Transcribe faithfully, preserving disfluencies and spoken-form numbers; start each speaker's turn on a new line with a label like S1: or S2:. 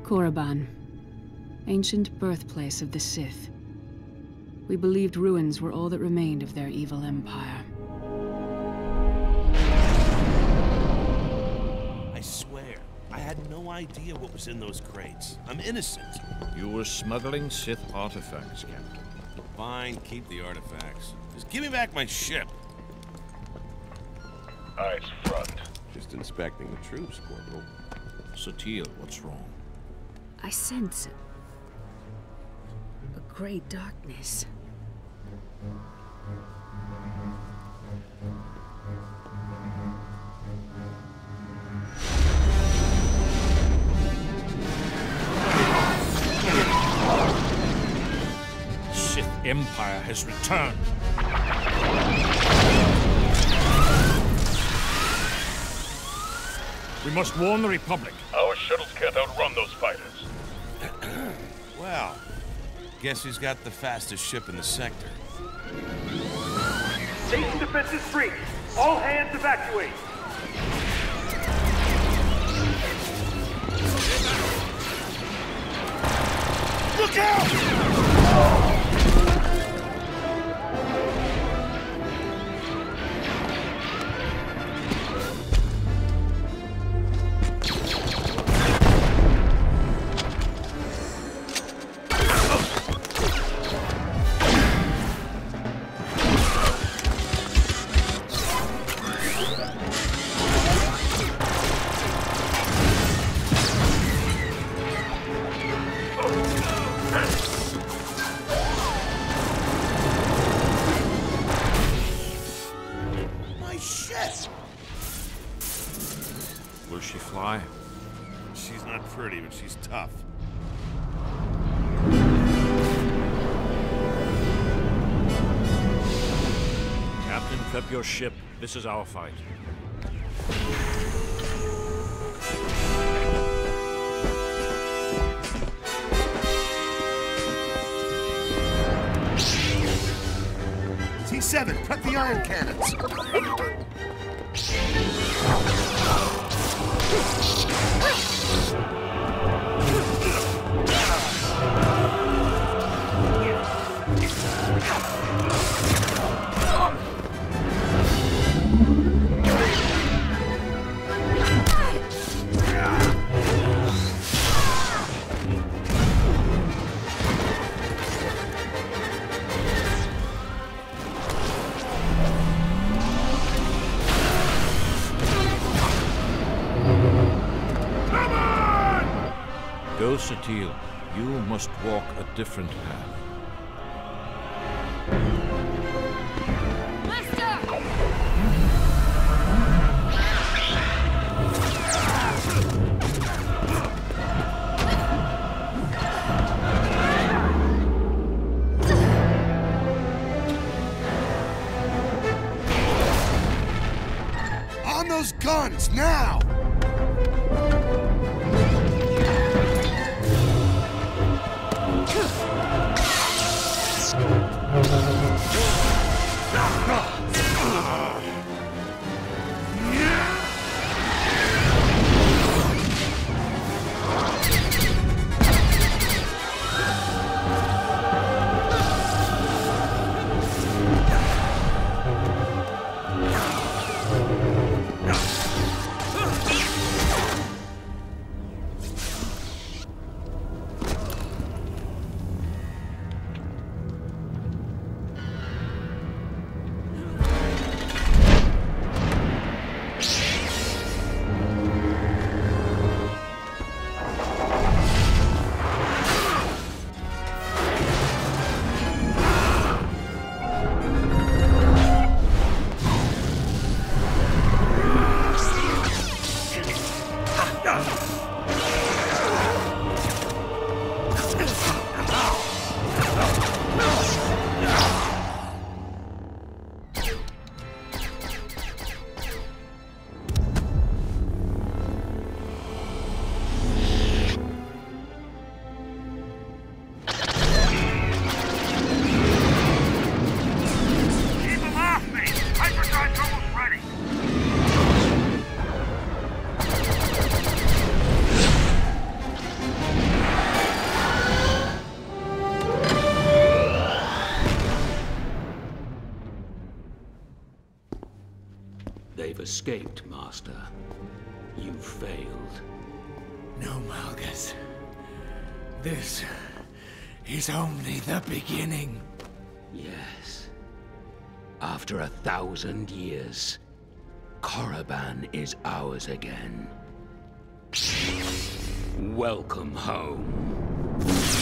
S1: Korriban, ancient birthplace of the Sith. We believed ruins were all that remained of their evil empire.
S2: I swear, I had no idea what was in those crates. I'm innocent.
S3: You were smuggling Sith artifacts, Captain.
S2: Fine, keep the artifacts. Just give me back my ship.
S4: Eyes front.
S2: Just inspecting the troops, Corporal.
S3: Satele, what's wrong?
S1: I sense a great darkness.
S3: Sith Empire has returned. We must warn the Republic.
S4: Our shuttles can't outrun those fighters.
S2: Well, guess who's got the fastest ship in the sector?
S5: Station defenses breach. All hands evacuate.
S2: Look out!
S3: Will she fly?
S2: She's not pretty, but she's tough.
S3: Captain, prep your ship. This is our fight.
S2: T seven, prep the iron cannons!
S3: Go, Satele. You must walk a different path.
S2: On those guns, now!
S6: have escaped, Master. You failed.
S7: No, Malgus. This is only the beginning.
S6: Yes. After a thousand years, Korriban is ours again. Welcome home.